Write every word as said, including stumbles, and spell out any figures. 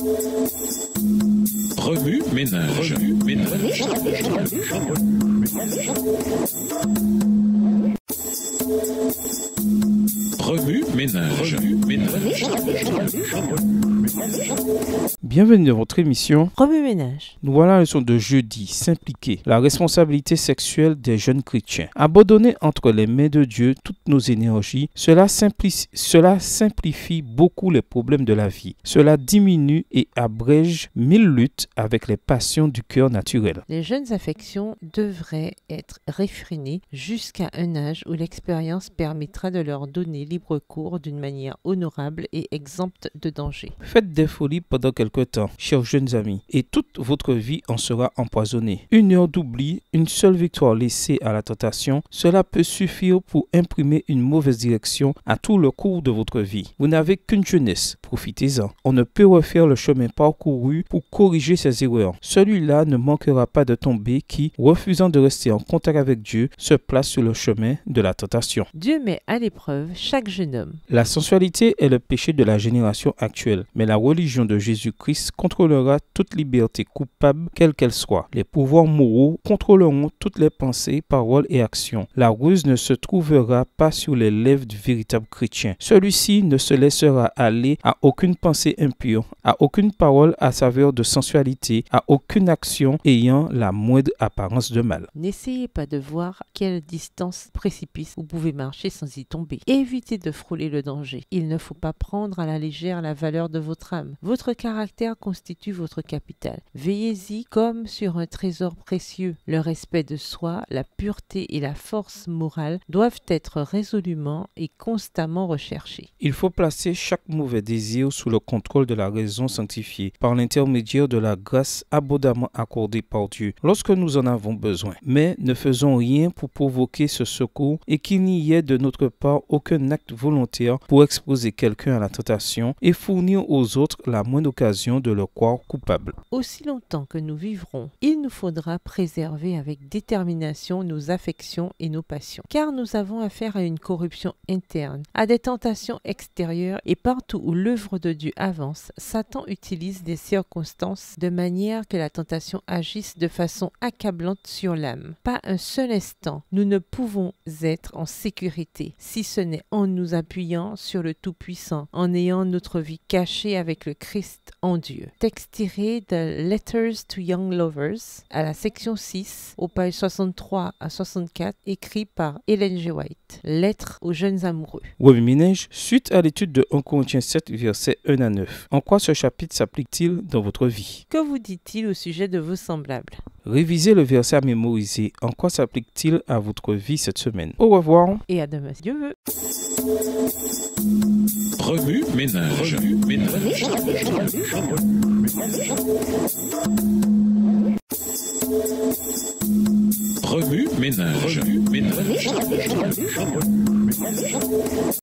Remue ménage. Remue ménage. Remue ménage. Remue ménage. Bienvenue dans votre émission Remue ménage. Nous voilà à la leçon de jeudi, s'impliquer, la responsabilité sexuelle des jeunes chrétiens. Abandonner entre les mains de Dieu toutes nos énergies, cela simplifie, cela simplifie beaucoup les problèmes de la vie. Cela diminue et abrège mille luttes avec les passions du cœur naturel. Les jeunes affections devraient être réfrénées jusqu'à un âge où l'expérience permettra de leur donner libre cours d'une manière honorable et exempte de danger. Faites des folies pendant quelque temps, chers jeunes amis, et toute votre vie en sera empoisonnée. Une heure d'oubli, une seule victoire laissée à la tentation, cela peut suffire pour imprimer une mauvaise direction à tout le cours de votre vie. Vous n'avez qu'une jeunesse, profitez-en. On ne peut refaire le chemin parcouru pour corriger ses erreurs. Celui-là ne manquera pas de tomber qui, refusant de rester en contact avec Dieu, se place sur le chemin de la tentation. Dieu met à l'épreuve chaque jeune homme. La sensualité est le péché de la génération actuelle, mais la religion de Jésus-Christ contrôlera toute liberté coupable, quelle qu'elle soit. Les pouvoirs moraux contrôleront toutes les pensées, paroles et actions. La ruse ne se trouvera pas sur les lèvres du véritable chrétien. Celui-ci ne se laissera aller à aucune pensée impure, à aucune parole à saveur de sensualité, à aucune action ayant la moindre apparence de mal. N'essayez pas de voir quelle distance précipice vous pouvez marcher sans y tomber. Évitez de frôler le danger. Il ne faut pas prendre à la légère la valeur de votre âme. Votre caractère constitue votre capital. Veillez-y comme sur un trésor précieux. Le respect de soi, la pureté et la force morale doivent être résolument et constamment recherchés. Il faut placer chaque mauvais désir sous le contrôle de la raison sanctifiée par l'intermédiaire de la grâce abondamment accordée par Dieu lorsque nous en avons besoin. Mais ne faisons rien pour provoquer ce secours et qu'il n'y ait de notre part aucun acte volontaire pour exposer quelqu'un à la tentation et fournir aux autres la moindre occasion de le croire coupable. Aussi longtemps que nous vivrons, il nous faudra préserver avec détermination nos affections et nos passions, car nous avons affaire à une corruption interne, à des tentations extérieures et partout où l'œuvre de Dieu avance, Satan utilise des circonstances de manière que la tentation agisse de façon accablante sur l'âme. Pas un seul instant, nous ne pouvons être en sécurité, si ce n'est en nous appuyant sur le Tout-Puissant, en ayant notre vie cachée avec le Christ en Dieu. Texte tiré de Letters to Young Lovers, à la section six, aux pages soixante-trois à soixante-quatre, écrit par Ellen G. White. Lettre aux jeunes amoureux. Remue ménage, suite à l'étude de premier Corinthiens sept, versets un à neuf. En quoi ce chapitre s'applique-t-il dans votre vie? Que vous dit-il au sujet de vos semblables? Révisez le verset à mémoriser. En quoi s'applique-t-il à votre vie cette semaine? Au revoir. Et à demain si Dieu veut. Remue ménage. Remue ménage. Remue ménage. Remue ménage.